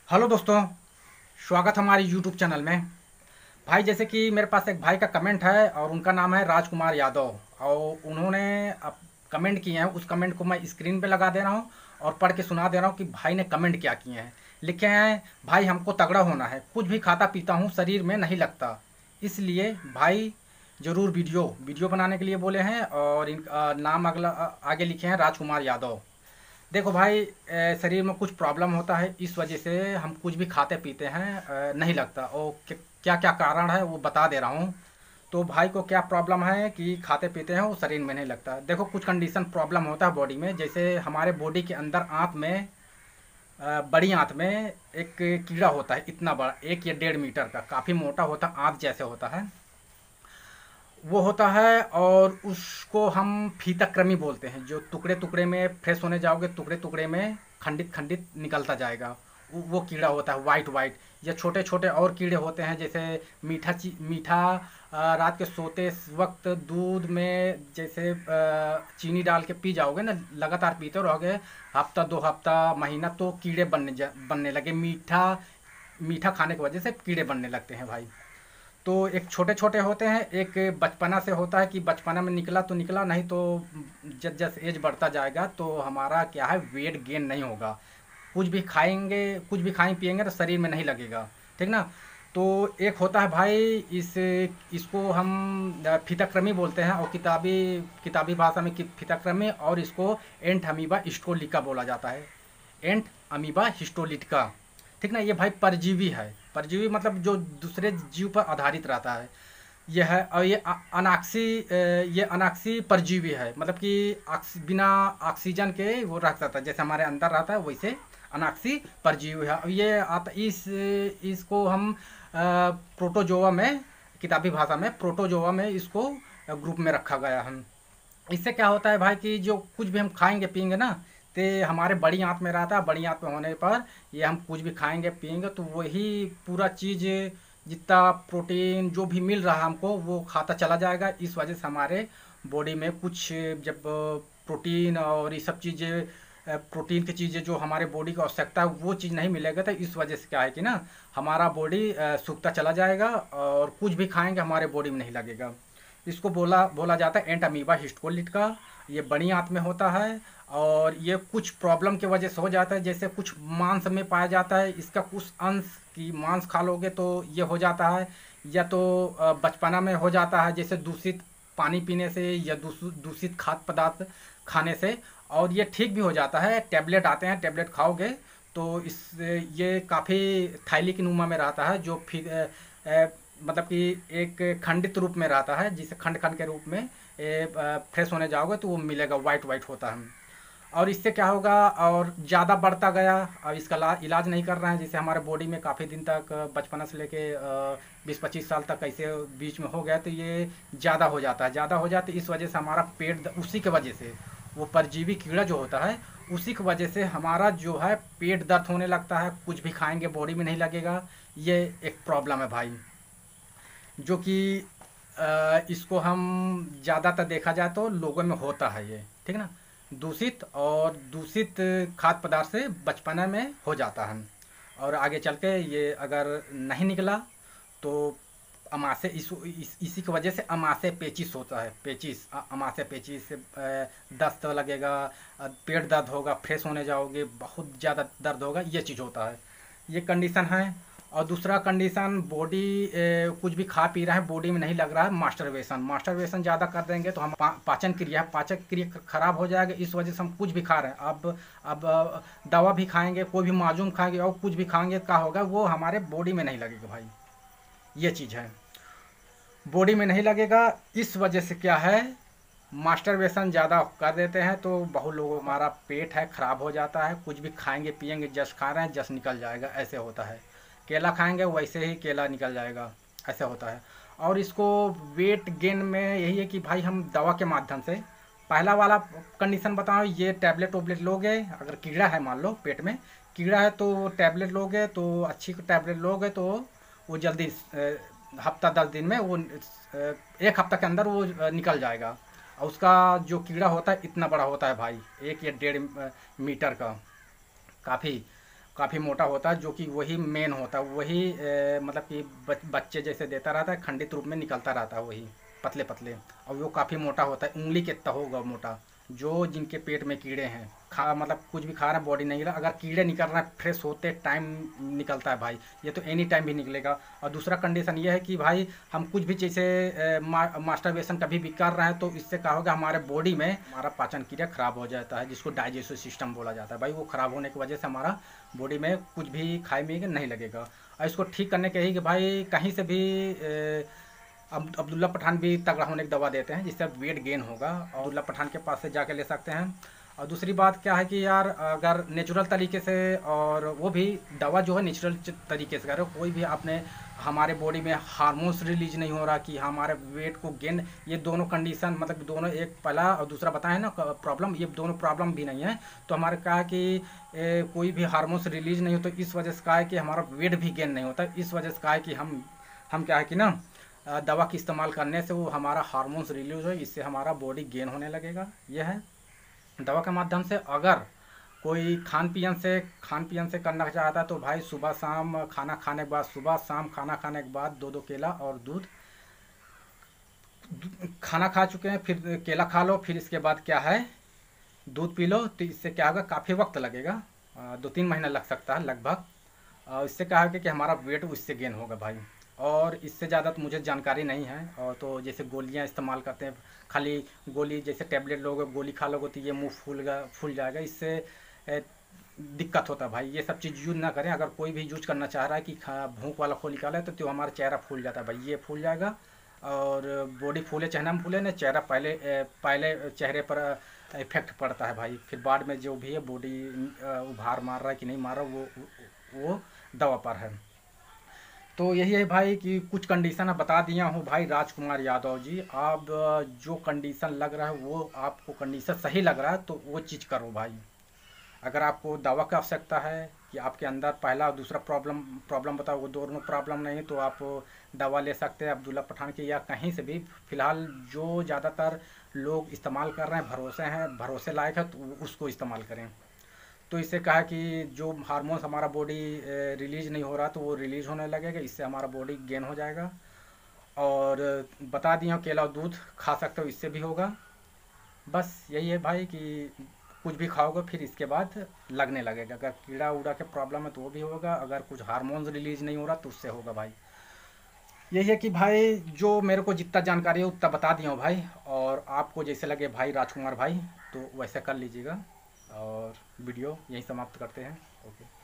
Hello दोस्तों, स्वागत हमारे यूट्यूब चैनल में। भाई जैसे कि मेरे पास एक भाई का कमेंट है और उनका नाम है राजकुमार यादव और उन्होंने अब कमेंट किए हैं। उस कमेंट को मैं स्क्रीन पे लगा दे रहा हूँ और पढ़ के सुना दे रहा हूँ कि भाई ने कमेंट क्या किए हैं। लिखे हैं, भाई हमको तगड़ा होना है, कुछ भी खाता पीता हूँ शरीर में नहीं लगता, इसलिए भाई ज़रूर वीडियो वीडियो बनाने के लिए बोले हैं। और नाम अगला आगे लिखे हैं राजकुमार यादव। देखो भाई, शरीर में कुछ प्रॉब्लम होता है, इस वजह से हम कुछ भी खाते पीते हैं नहीं लगता। और क्या क्या कारण है वो बता दे रहा हूँ। तो भाई को क्या प्रॉब्लम है कि खाते पीते हैं वो शरीर में नहीं लगता। देखो कुछ कंडीशन प्रॉब्लम होता है बॉडी में, जैसे हमारे बॉडी के अंदर आंत में, बड़ी आंत में एक कीड़ा होता है, इतना बड़ा, 1 या 1.5 मीटर का, काफ़ी मोटा होता है, आंत जैसे होता है वो होता है। और उसको हम फीताकृमि बोलते हैं। जो टुकड़े टुकड़े में फ्रेश होने जाओगे, टुकड़े टुकड़े में खंडित खंडित निकलता जाएगा, वो कीड़ा होता है वाइट वाइट। या छोटे छोटे और कीड़े होते हैं, जैसे मीठा रात के सोते वक्त दूध में जैसे चीनी डाल के पी जाओगे ना, लगातार पीते रहोगे, हफ्ता 2 हफ्ता महीना, तो कीड़े बनने लगे। मीठा मीठा खाने की वजह से कीड़े बनने लगते हैं भाई। तो एक छोटे छोटे होते हैं, एक बचपना से होता है कि बचपना में निकला तो निकला, नहीं तो जब जब एज बढ़ता जाएगा तो हमारा क्या है, वेट गेन नहीं होगा। कुछ भी खाएंगे, कुछ भी खाएं पिएंगे तो शरीर में नहीं लगेगा, ठीक ना। तो एक होता है भाई, इसको हम फिताक्रमी बोलते हैं, और किताबी किताबी भाषा में फिताक्रमी, और इसको एंट अमीबा हिस्टोलिका बोला जाता है। एंट अमीबा हिस्टोलिटिका, ठीक ना। ये भाई परजीवी है। परजीवी मतलब जो दूसरे जीव पर आधारित रहता है ये है। और ये ये अनाक्सी परजीवी है, मतलब कि बिना ऑक्सीजन के वो रह सकता है, जैसे हमारे अंदर रहता है वैसे अनाक्सी परजीवी है। अब ये आता इसको हम प्रोटोजोआ में, किताबी भाषा में प्रोटोजोआ में इसको ग्रुप में रखा गया है। इससे क्या होता है भाई कि जो कुछ भी हम खाएंगे पिएंगे ना, ते हमारे बड़ी आंत में रहता है। बड़ी आंत में होने पर ये हम कुछ भी खाएंगे पिएंगे तो वही पूरा चीज़, जितना प्रोटीन जो भी मिल रहा है हमको, वो खाता चला जाएगा। इस वजह से हमारे बॉडी में कुछ, जब प्रोटीन और ये सब चीज़ें, प्रोटीन की चीज़ें जो हमारे बॉडी की आवश्यकता है वो चीज़ नहीं मिलेगा, तो इस वजह से क्या है कि ना, हमारा बॉडी सूखता चला जाएगा और कुछ भी खाएंगे हमारे बॉडी में नहीं लगेगा। इसको बोला बोला जाता है एंट अमीबा हिस्टोलिटिका। ये बड़ी आंत में होता है और ये कुछ प्रॉब्लम की वजह से हो जाता है। जैसे कुछ मांस में पाया जाता है, इसका कुछ अंश की मांस खा लोगे तो ये हो जाता है। या तो बचपना में हो जाता है, जैसे दूषित पानी पीने से या दूषित खाद्य पदार्थ खाने से। और ये ठीक भी हो जाता है, टैबलेट आते हैं, टैबलेट खाओगे तो इस ये काफ़ी थैली की नुमा में रहता है, जो फिर मतलब कि एक खंडित रूप में रहता है, जिसे खंड खंड के रूप में फ्रेश होने जाओगे तो वो मिलेगा, वाइट वाइट होता है। और इससे क्या होगा, और ज़्यादा बढ़ता गया, अब इसका इलाज नहीं कर रहे हैं, जैसे हमारे बॉडी में काफ़ी दिन तक, बचपना से लेके 20-25 साल तक ऐसे बीच में हो गया, तो ये ज़्यादा हो जाता है। ज़्यादा हो जाता है, इस वजह से हमारा उसी के वजह से, वो परजीवी कीड़ा जो होता है उसी की वजह से हमारा जो है पेट दर्द होने लगता है। कुछ भी खाएंगे बॉडी में नहीं लगेगा। ये एक प्रॉब्लम है भाई, जो कि इसको हम ज़्यादातर देखा जाए तो लोगों में होता है ये, ठीक ना। दूषित खाद्य पदार्थ से बचपना में हो जाता है, और आगे चल के ये अगर नहीं निकला तो अमाशय इसी की वजह से अमाशय पेचिश होता है। अमाशय पेचिश से दस्त लगेगा, पेट दर्द होगा, फ्रेश होने जाओगे, बहुत ज़्यादा दर्द होगा, ये चीज़ होता है। ये कंडीशन है। और दूसरा कंडीशन, बॉडी कुछ भी खा पी रहा है बॉडी में नहीं लग रहा है, मास्टरबेशन ज़्यादा कर देंगे तो हम पाचन क्रिया खराब हो जाएगा। इस वजह से हम कुछ भी खा रहे हैं, अब दवा भी खाएंगे, कोई भी माजूम खाएंगे और कुछ भी खाएंगे, क्या होगा, वो हमारे बॉडी में नहीं लगेगा भाई। ये चीज़ है, बॉडी में नहीं लगेगा। इस वजह से क्या है, मास्टरबेशन ज़्यादा कर देते हैं तो बहुत लोगों, हमारा पेट है ख़राब हो जाता है। कुछ भी खाएंगे पिएंगे, जस खा रहे हैं जस निकल जाएगा, ऐसे होता है। केला खाएंगे वैसे ही केला निकल जाएगा, ऐसे होता है। और इसको वेट गेन में यही है कि भाई हम दवा के माध्यम से, पहला वाला कंडीशन बताओ, ये टैबलेट वोबलेट लोगे, अगर कीड़ा है मान लो पेट में कीड़ा है तो टैबलेट लोगे, तो अच्छी टैबलेट लोगे तो वो जल्दी हफ्ता 10 दिन में वो 1 हफ्ता के अंदर वो निकल जाएगा। और उसका जो कीड़ा होता है इतना बड़ा होता है भाई, 1 या 1.5 मीटर का, काफ़ी काफ़ी मोटा होता है, जो कि वही मेन होता है, वही मतलब कि बच्चे जैसे देता रहता है, खंडित रूप में निकलता रहता है वही पतले पतले, और वो काफ़ी मोटा होता है, उंगली के इतना होगा मोटा। जो जिनके पेट में कीड़े हैं, खा मतलब कुछ भी खा रहे हैं बॉडी नहीं रहा, अगर कीड़े निकल रहे हैं फ्रेश होते टाइम निकलता है भाई, ये तो एनी टाइम भी निकलेगा। और दूसरा कंडीशन ये है कि भाई हम कुछ भी जैसे मास्टरबेशन कभी भी कर रहे हैं तो इससे क्या होगा, हमारे बॉडी में हमारा पाचन क्रिया खराब हो जाता है, जिसको डाइजेस्टिव सिस्टम बोला जाता है भाई। वो खराब होने की वजह से हमारा बॉडी में कुछ भी खाए में नहीं लगेगा। और इसको ठीक करने के ही कि भाई कहीं से भी अब अब्दुल्ला पठान भी तगड़ा होने की दवा देते हैं, जिससे वेट गेन होगा, और अब्दुल्ला पठान के पास से जाके ले सकते हैं। और दूसरी बात क्या है कि यार अगर नेचुरल तरीके से, और वो भी दवा जो है नेचुरल तरीके से करो, कोई भी आपने हमारे बॉडी में हार्मोन्स रिलीज नहीं हो रहा कि हमारे वेट को गेन, ये दोनों कंडीशन मतलब दोनों, एक पहला और दूसरा बताए ना प्रॉब्लम, ये दोनों प्रॉब्लम भी नहीं है। तो हमारे कहा है कि कोई भी हार्मोन्स रिलीज नहीं हो, तो इस वजह से कहा है कि हमारा वेट भी गेन नहीं होता। इस वजह से कहा है कि हम क्या है कि ना दवा की इस्तेमाल करने से वो हमारा हार्मोन्स रिलीज हो, इससे हमारा बॉडी गेन होने लगेगा। यह है दवा के माध्यम से। अगर कोई खान पियन से करना चाहता है तो भाई सुबह शाम खाना खाने के बाद, सुबह शाम खाना खाने के बाद 2-2 केला और दूध, खाना खा चुके हैं फिर केला खा लो, फिर इसके बाद क्या है दूध पी लो, तो इससे क्या होगा, काफ़ी वक्त लगेगा, 2-3 महीना लग सकता है लगभग। इससे क्या है कि हमारा वेट उससे गेन होगा भाई। और इससे ज़्यादा तो मुझे जानकारी नहीं है। और तो जैसे गोलियां इस्तेमाल करते हैं, खाली गोली जैसे टेबलेट लोगे, गोली खा लोगे तो ये मुंह फूल जाएगा, इससे दिक्कत होता है भाई। ये सब चीज़ यूज ना करें। अगर कोई भी यूज करना चाह रहा है कि भूख वाला खोल निकाले तो हमारा चेहरा फूल जाता है भाई, ये फूल जाएगा। और बॉडी फूले चेहरा में फूले ना, चेहरा पहले चेहरे पर इफेक्ट पड़ता है भाई, फिर बाद में जो भी है बॉडी उभार मार रहा है कि नहीं मार रहा, वो दवा पर है। तो यही है भाई कि कुछ कंडीशन बता दिया हूँ भाई राजकुमार यादव जी। आप जो कंडीशन लग रहा है, वो आपको कंडीशन सही लग रहा है तो वो चीज़ करो भाई। अगर आपको दवा की आवश्यकता है कि आपके अंदर पहला और दूसरा प्रॉब्लम बताओ, वो दोनों प्रॉब्लम नहीं, तो आप दवा ले सकते हैं अब्दुल्ला पठान की या कहीं से भी। फ़िलहाल जो ज़्यादातर लोग इस्तेमाल कर रहे हैं, भरोसे लायक है, तो उसको इस्तेमाल करें। तो इससे कहा कि जो हार्मोन्स हमारा बॉडी रिलीज नहीं हो रहा तो वो रिलीज होने लगेगा, इससे हमारा बॉडी गेन हो जाएगा। और बता दिया केला और दूध खा सकते हो, इससे भी होगा। बस यही है भाई कि कुछ भी खाओगे फिर इसके बाद लगने लगेगा। अगर कीड़ा उड़ा के प्रॉब्लम है तो वो भी होगा, अगर कुछ हार्मोन्स रिलीज नहीं हो रहा तो उससे होगा भाई। यही है कि भाई जो मेरे को जितना जानकारी है उतना बता दिया हूँ भाई, और आपको जैसे लगे भाई राजकुमार भाई तो वैसे कर लीजिएगा। और वीडियो यहीं समाप्त करते हैं। ओके।